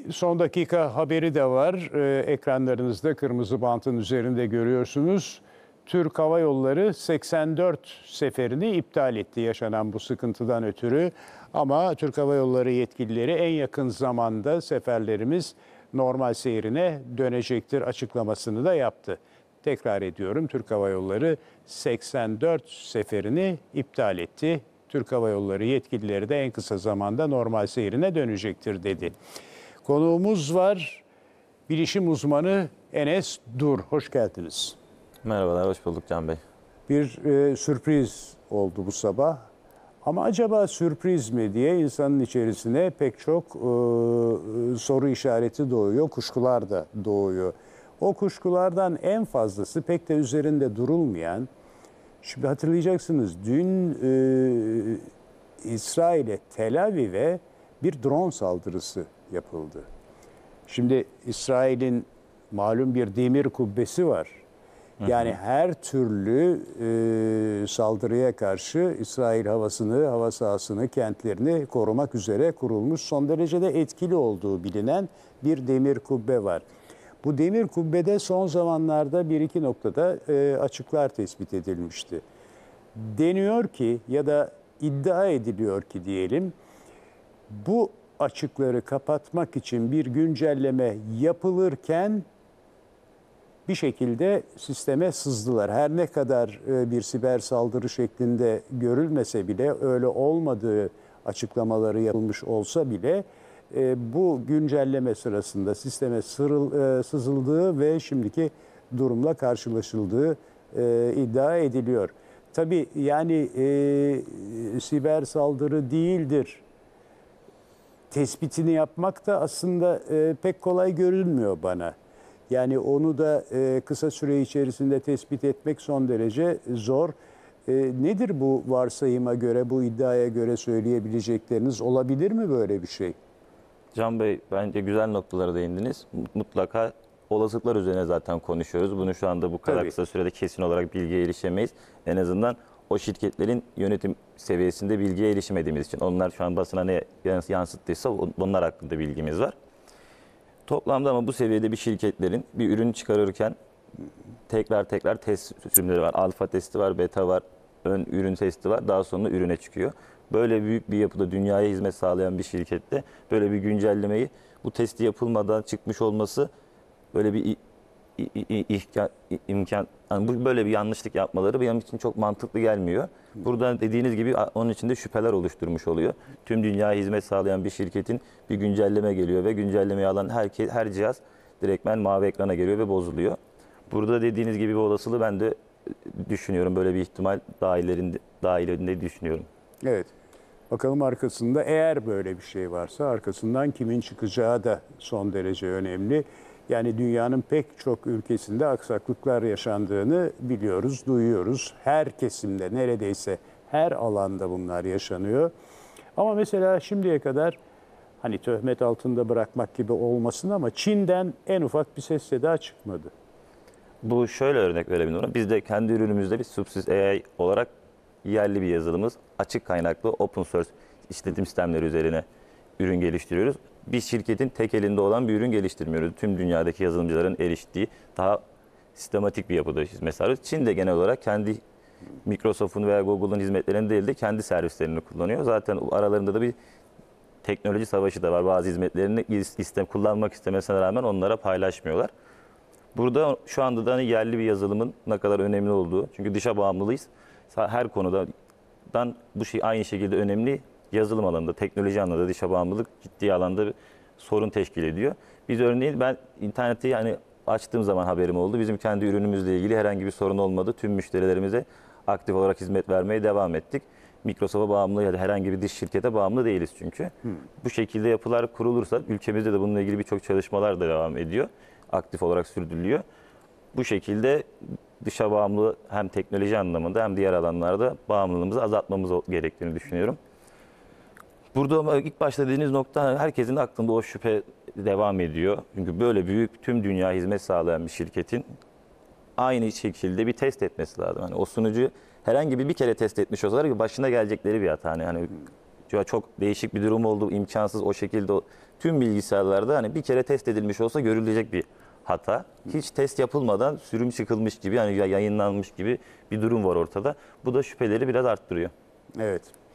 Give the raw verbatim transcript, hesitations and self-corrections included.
Bir son dakika haberi de var. Ee, ekranlarınızda kırmızı bantın üzerinde görüyorsunuz. Türk Hava Yolları seksen dört seferini iptal etti yaşanan bu sıkıntıdan ötürü. Ama Türk Hava Yolları yetkilileri en yakın zamanda seferlerimiz normal seyrine dönecektir açıklamasını da yaptı. Tekrar ediyorum, Türk Hava Yolları seksen dört seferini iptal etti. Türk Hava Yolları yetkilileri de en kısa zamanda normal seyrine dönecektir dedi. Konuğumuz var, bilişim uzmanı Enes Dur. Hoş geldiniz. Merhabalar, hoş bulduk Can Bey. Bir e, sürpriz oldu bu sabah. Ama acaba sürpriz mi diye insanın içerisine pek çok e, soru işareti doğuyor, kuşkular da doğuyor. O kuşkulardan en fazlası pek de üzerinde durulmayan, şimdi hatırlayacaksınız dün e, İsrail'e, Tel Aviv'e bir drone saldırısı yapıldı. Şimdi İsrail'in malum bir demir kubbesi var. Yani her türlü e, saldırıya karşı İsrail havasını, hava sahasını, kentlerini korumak üzere kurulmuş, son derece de etkili olduğu bilinen bir demir kubbe var. Bu demir kubbede son zamanlarda bir iki noktada e, açıklar tespit edilmişti. Deniyor ki ya da iddia ediliyor ki diyelim, bu açıkları kapatmak için bir güncelleme yapılırken bir şekilde sisteme sızdılar. Her ne kadar bir siber saldırı şeklinde görülmese bile, öyle olmadığı açıklamaları yapılmış olsa bile bu güncelleme sırasında sisteme sırıl, sızıldığı ve şimdiki durumla karşılaşıldığı iddia ediliyor. Tabii yani e, siber saldırı değildir tespitini yapmak da aslında e, pek kolay görünmüyor bana. Yani onu da e, kısa süre içerisinde tespit etmek son derece zor. E, nedir bu varsayıma göre, bu iddiaya göre söyleyebilecekleriniz? Olabilir mi böyle bir şey? Can Bey, bence güzel noktalara değindiniz. Mutlaka olasılıklar üzerine zaten konuşuyoruz. Bunu şu anda bu kadar Tabii. kısa sürede kesin olarak bilgiye erişemeyiz. En azından o şirketlerin yönetim seviyesinde bilgiye erişemediğimiz için. Onlar şu an basına ne yansıttıysa onlar hakkında bilgimiz var. Toplamda ama bu seviyede bir şirketlerin bir ürün çıkarırken tekrar tekrar test sürümleri var. Alfa testi var, beta var, ön ürün testi var. Daha sonra ürüne çıkıyor. Böyle büyük bir yapıda dünyaya hizmet sağlayan bir şirkette böyle bir güncellemeyi bu testi yapılmadan çıkmış olması böyle bir ihka, imkan, yani böyle bir yanlışlık yapmaları benim için çok mantıklı gelmiyor. Burada dediğiniz gibi onun için de şüpheler oluşturmuş oluyor. Tüm dünyaya hizmet sağlayan bir şirketin bir güncelleme geliyor ve güncellemeyi alan herkes, her cihaz direktmen mavi ekrana geliyor ve bozuluyor. Burada dediğiniz gibi bir olasılığı ben de düşünüyorum. Böyle bir ihtimal dahillerinde, dahilinde düşünüyorum. Evet. Bakalım arkasında, eğer böyle bir şey varsa arkasından kimin çıkacağı da son derece önemli. Yani dünyanın pek çok ülkesinde aksaklıklar yaşandığını biliyoruz, duyuyoruz. Her kesimde, neredeyse her alanda bunlar yaşanıyor. Ama mesela şimdiye kadar, hani töhmet altında bırakmak gibi olmasın ama Çin'den en ufak bir ses seda çıkmadı. Bu şöyle örnek verebilirim. Biz de kendi ürünümüzde bir Subsys A I olarak yerli bir yazılımız, açık kaynaklı open source işletim sistemleri üzerine ürün geliştiriyoruz. Bir şirketin tek elinde olan bir ürün geliştirmiyoruz. Tüm dünyadaki yazılımcıların eriştiği daha sistematik bir yapıda hizmet sağlıyoruz. Çin de genel olarak kendi Microsoft'un veya Google'un hizmetlerini değil de kendi servislerini kullanıyor. Zaten aralarında da bir teknoloji savaşı da var. Bazı hizmetlerini iste, kullanmak istemesine rağmen onlara paylaşmıyorlar. Burada şu anda da hani yerli bir yazılımın ne kadar önemli olduğu, çünkü dışa bağımlıyız. Her konudan bu şey aynı şekilde önemli. Yazılım alanında, teknoloji alanında dışa bağımlılık ciddi alanda bir sorun teşkil ediyor. Biz örneğin ben interneti yani açtığım zaman haberim oldu. Bizim kendi ürünümüzle ilgili herhangi bir sorun olmadı. Tüm müşterilerimize aktif olarak hizmet vermeye devam ettik. Microsoft'a bağımlı ya da herhangi bir dış şirkete bağımlı değiliz çünkü. Hmm. Bu şekilde yapılar kurulursa ülkemizde de bununla ilgili birçok çalışmalar da devam ediyor. Aktif olarak sürdürülüyor. Bu şekilde dışa bağımlı hem teknoloji anlamında hem diğer alanlarda bağımlılığımızı azaltmamız gerektiğini düşünüyorum. Burada ilk başta dediğiniz nokta, herkesin aklında o şüphe devam ediyor. Çünkü böyle büyük, tüm dünya hizmet sağlayan bir şirketin aynı şekilde bir test etmesi lazım. Hani o sunucu herhangi bir bir kere test etmiş olsalar başına gelecekleri bir hata. Hani, hani Çünkü çok değişik bir durum oldu, imkansız o şekilde. o- Tüm bilgisayarlarda hani bir kere test edilmiş olsa görülecek bir hata. Hiç test yapılmadan sürüm çıkılmış gibi, yani yayınlanmış gibi bir durum var ortada. Bu da şüpheleri biraz arttırıyor. Evet.